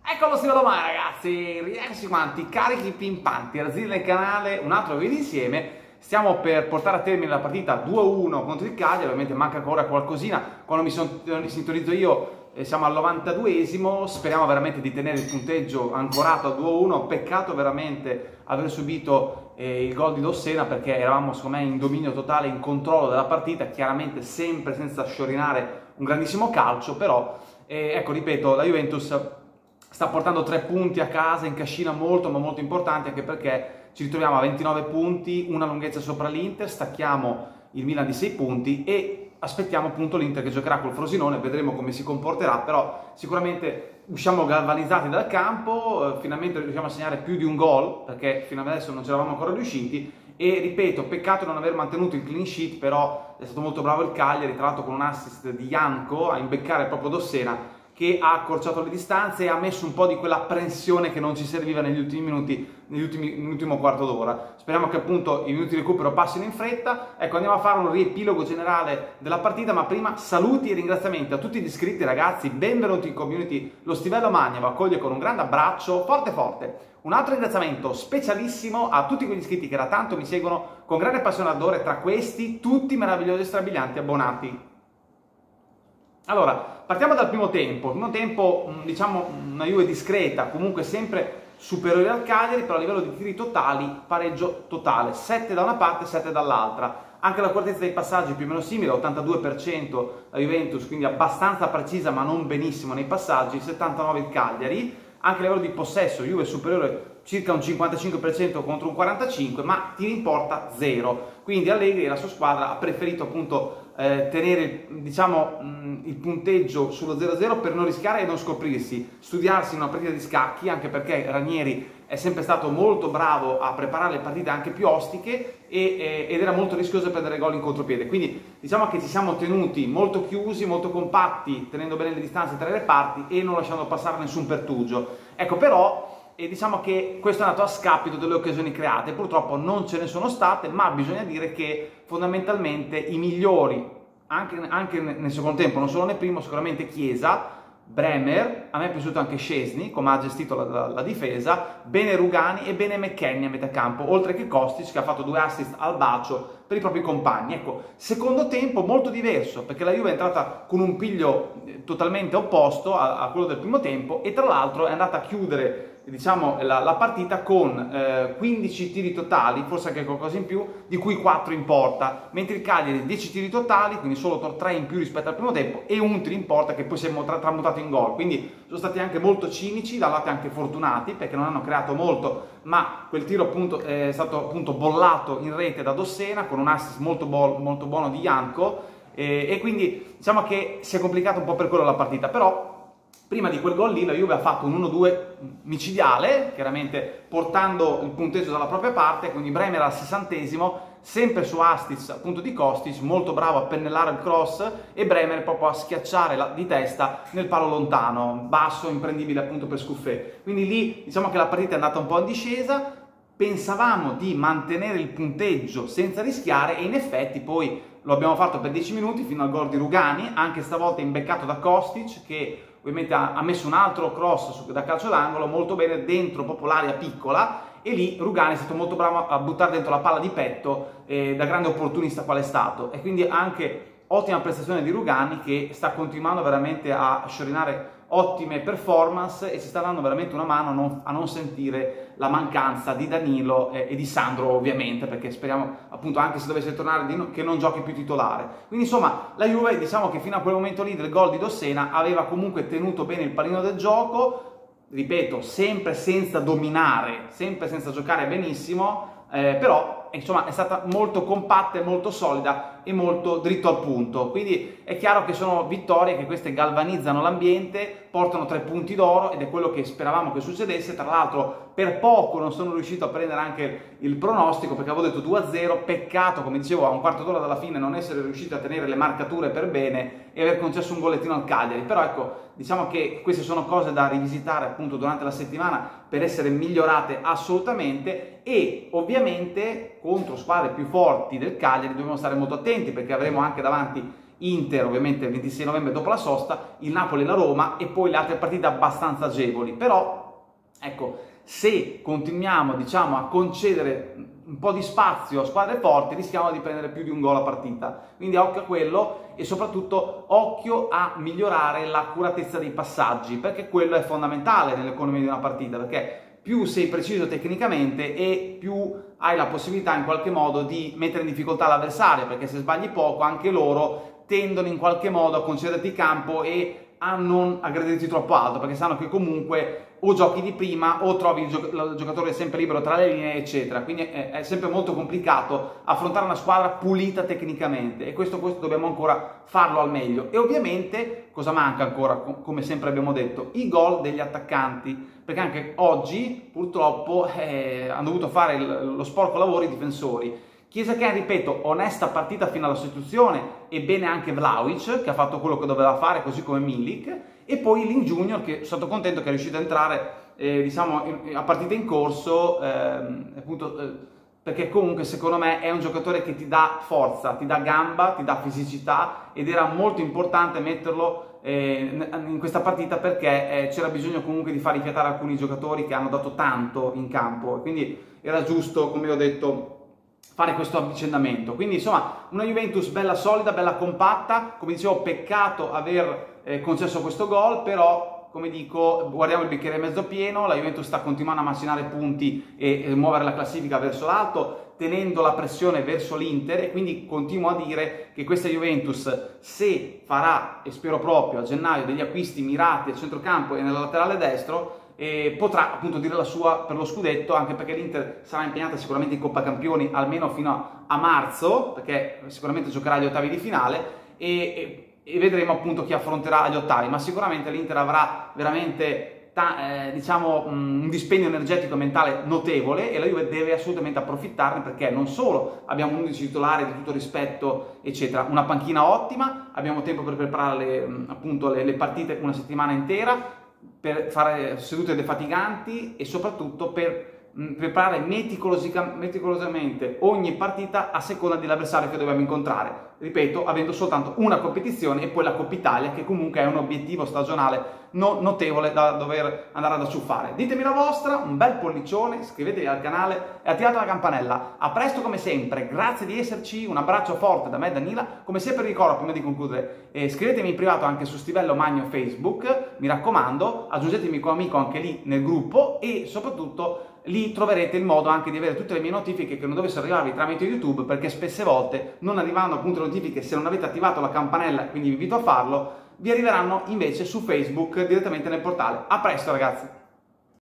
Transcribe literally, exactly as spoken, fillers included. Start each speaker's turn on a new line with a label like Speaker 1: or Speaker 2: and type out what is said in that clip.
Speaker 1: Eccolo Silvio Domani ragazzi, rieccoci quanti, carichi pimpanti, Razil nel canale, un altro video insieme. Stiamo per portare a termine la partita due a uno contro il Cagliari, ovviamente manca ancora qualcosina. Quando mi, son, mi sintonizzo io eh, siamo al novantaduesimo, speriamo veramente di tenere il punteggio ancorato a due a uno. Peccato veramente aver subito eh, il gol di Dossena, perché eravamo secondo me in dominio totale, in controllo della partita, chiaramente sempre senza sciorinare un grandissimo calcio, però eh, ecco, ripeto, la Juventus sta portando tre punti a casa in cascina molto ma molto importanti, anche perché ci ritroviamo a ventinove punti, una lunghezza sopra l'Inter, stacchiamo il Milan di sei punti e aspettiamo appunto l'Inter che giocherà col Frosinone, vedremo come si comporterà, però sicuramente usciamo galvanizzati dal campo, eh, finalmente riusciamo a segnare più di un gol, perché fino ad adesso non ci eravamo ancora riusciti, e ripeto, peccato non aver mantenuto il clean sheet, però è stato molto bravo il Cagliari, tra l'altro con un assist di Janko a imbeccare proprio Dossena, che ha accorciato le distanze e ha messo un po' di quella apprensione che non ci serviva negli ultimi minuti, nell'ultimo quarto d'ora. Speriamo che appunto i minuti di recupero passino in fretta. Ecco, andiamo a fare un riepilogo generale della partita, ma prima saluti e ringraziamenti a tutti gli iscritti ragazzi, benvenuti in community. Lo Stivello Magna vi accoglie con un grande abbraccio, forte forte. Un altro ringraziamento specialissimo a tutti quegli iscritti che da tanto mi seguono con grande passione e ardore, tra questi tutti meravigliosi e strabilianti abbonati. Allora, partiamo dal primo tempo. Il primo tempo, diciamo, una Juve discreta, comunque sempre superiore al Cagliari, però a livello di tiri totali, pareggio totale, sette da una parte e sette dall'altra. Anche l'accortezza dei passaggi più o meno simile, ottantadue per cento la Juventus, quindi abbastanza precisa ma non benissimo nei passaggi, settantanove per cento il Cagliari. Anche a livello di possesso, Juve superiore circa un cinquantacinque per cento contro un quarantacinque per cento, ma tiri in porta zero. Quindi Allegri e la sua squadra ha preferito appunto eh, tenere, diciamo, mh, il punteggio sullo zero a zero per non rischiare e non scoprirsi, studiarsi una partita di scacchi, anche perché Ranieri è sempre stato molto bravo a preparare le partite anche più ostiche e, eh, ed era molto rischioso prendere gol in contropiede. Quindi diciamo che ci siamo tenuti molto chiusi, molto compatti, tenendo bene le distanze tra i reparti e non lasciando passare nessun pertugio. Ecco, però e diciamo che questo è andato a scapito delle occasioni create, purtroppo non ce ne sono state, ma bisogna dire che fondamentalmente i migliori, anche, anche nel secondo tempo, non solo nel primo, sicuramente Chiesa, Bremer, a me è piaciuto anche Szczesny, come ha gestito la, la, la difesa, bene Rugani e bene McKennie a metà campo, oltre che Kostic che ha fatto due assist al bacio per i propri compagni. Ecco, secondo tempo molto diverso, perché la Juve è entrata con un piglio totalmente opposto a, a quello del primo tempo e tra l'altro è andata a chiudere, diciamo, la, la partita con eh, quindici tiri totali, forse anche qualcosa in più, di cui quattro in porta, mentre il Cagliari dieci tiri totali, quindi solo tre in più rispetto al primo tempo, e un tiro in porta che poi si è tra tramutato in gol. Quindi sono stati anche molto cinici, da lato anche fortunati, perché non hanno creato molto, ma quel tiro appunto è stato appunto bollato in rete da Dossena con un assist molto, molto buono di Janko, e, e quindi diciamo che si è complicata un po' per quello la partita. Però prima di quel gol lì la Juve ha fatto un uno due micidiale, chiaramente portando il punteggio dalla propria parte, quindi Bremer al sessantesimo, sempre su assist appunto di Kostic, molto bravo a pennellare il cross, e Bremer proprio a schiacciare la, di testa nel palo lontano, basso, imprendibile appunto per Scuffet. Quindi lì diciamo che la partita è andata un po' in discesa, pensavamo di mantenere il punteggio senza rischiare e in effetti poi lo abbiamo fatto per dieci minuti fino al gol di Rugani, anche stavolta imbeccato da Kostic, che ovviamente ha messo un altro cross da calcio d'angolo molto bene dentro proprio l'area piccola, e lì Rugani è stato molto bravo a buttare dentro la palla di petto, eh, da grande opportunista qual è stato, e quindi anche ottima prestazione di Rugani, che sta continuando veramente a sciorinare ottime performance e ci sta dando veramente una mano a non, a non sentire la mancanza di Danilo e, e di Sandro, ovviamente, perché speriamo appunto, anche se dovesse tornare, di no, che non giochi più titolare. Quindi insomma la Juve, diciamo che fino a quel momento lì del gol di Dossena aveva comunque tenuto bene il pallino del gioco, ripeto, sempre senza dominare, sempre senza giocare benissimo, eh, però insomma è stata molto compatta e molto solida e molto dritto al punto. Quindi è chiaro che sono vittorie che queste galvanizzano l'ambiente, portano tre punti d'oro, ed è quello che speravamo che succedesse. Tra l'altro per poco non sono riuscito a prendere anche il pronostico, perché avevo detto due a zero, peccato, come dicevo, a un quarto d'ora dalla fine non essere riuscito a tenere le marcature per bene e aver concesso un gollettino al Cagliari. Però ecco, diciamo che queste sono cose da rivisitare appunto durante la settimana per essere migliorate assolutamente, e ovviamente contro squadre più forti del Cagliari dobbiamo stare molto attenti, perché avremo anche davanti Inter ovviamente il ventisei novembre dopo la sosta, il Napoli e la Roma e poi le altre partite abbastanza agevoli. Però, ecco, se continuiamo, diciamo, a concedere un po' di spazio a squadre forti, rischiamo di prendere più di un gol a partita. Quindi occhio a quello e soprattutto occhio a migliorare l'accuratezza dei passaggi, perché quello è fondamentale nell'economia di una partita, perché più sei preciso tecnicamente e più hai la possibilità in qualche modo di mettere in difficoltà l'avversario, perché se sbagli poco anche loro tendono in qualche modo a concederti campo e a non aggredirti troppo alto, perché sanno che comunque o giochi di prima o trovi il, gioc il giocatore sempre libero tra le linee, eccetera. Quindi è, è sempre molto complicato affrontare una squadra pulita tecnicamente e questo, questo dobbiamo ancora farlo al meglio. E ovviamente cosa manca ancora, come sempre abbiamo detto? I gol degli attaccanti, perché anche oggi purtroppo eh, hanno dovuto fare il, lo sporco lavoro i difensori. Chiesa che, ripeto, onesta partita fino alla sostituzione e bene anche Vlahovic che ha fatto quello che doveva fare, così come Milik, e poi Lin Junior che sono stato contento che è riuscito a entrare eh, diciamo a partita in corso eh, appunto eh, perché comunque secondo me è un giocatore che ti dà forza, ti dà gamba, ti dà fisicità ed era molto importante metterlo eh, in questa partita perché eh, c'era bisogno comunque di far rifiatare alcuni giocatori che hanno dato tanto in campo, quindi era giusto, come ho detto, fare questo avvicendamento. Quindi insomma una Juventus bella solida, bella compatta, come dicevo peccato aver eh, concesso questo gol, però come dico guardiamo il bicchiere mezzo pieno, la Juventus sta continuando a macinare punti e, e muovere la classifica verso l'alto, tenendo la pressione verso l'Inter e quindi continuo a dire che questa Juventus, se farà, e spero proprio a gennaio, degli acquisti mirati al centrocampo e nel laterale destro, e potrà appunto dire la sua per lo scudetto, anche perché l'Inter sarà impegnata sicuramente in Coppa Campioni almeno fino a marzo, perché sicuramente giocherà gli ottavi di finale e, e, e vedremo appunto chi affronterà gli ottavi, ma sicuramente l'Inter avrà veramente eh, diciamo un dispendio energetico e mentale notevole e la Juve deve assolutamente approfittarne, perché non solo abbiamo un undici titolare di tutto rispetto eccetera, una panchina ottima, abbiamo tempo per preparare le, appunto le, le partite una settimana intera, per fare sedute defatiganti e soprattutto per preparare meticolosamente ogni partita a seconda dell'avversario che dobbiamo incontrare, ripeto, avendo soltanto una competizione e poi la Coppa Italia, che comunque è un obiettivo stagionale no, notevole da dover andare ad acciuffare. Ditemi la vostra, un bel pollicione, iscrivetevi al canale e attivate la campanella. A presto come sempre, grazie di esserci, un abbraccio forte da me e Danila. Come sempre ricordo, prima di concludere, eh, iscrivetemi in privato anche su Stivello Magno Facebook, mi raccomando, aggiungetemi come amico anche lì nel gruppo e soprattutto lì troverete il modo anche di avere tutte le mie notifiche che non dovessero arrivarvi tramite YouTube, perché spesse volte non arrivando appunto notifiche se non avete attivato la campanella, quindi vi invito a farlo, vi arriveranno invece su Facebook direttamente nel portale. A presto ragazzi!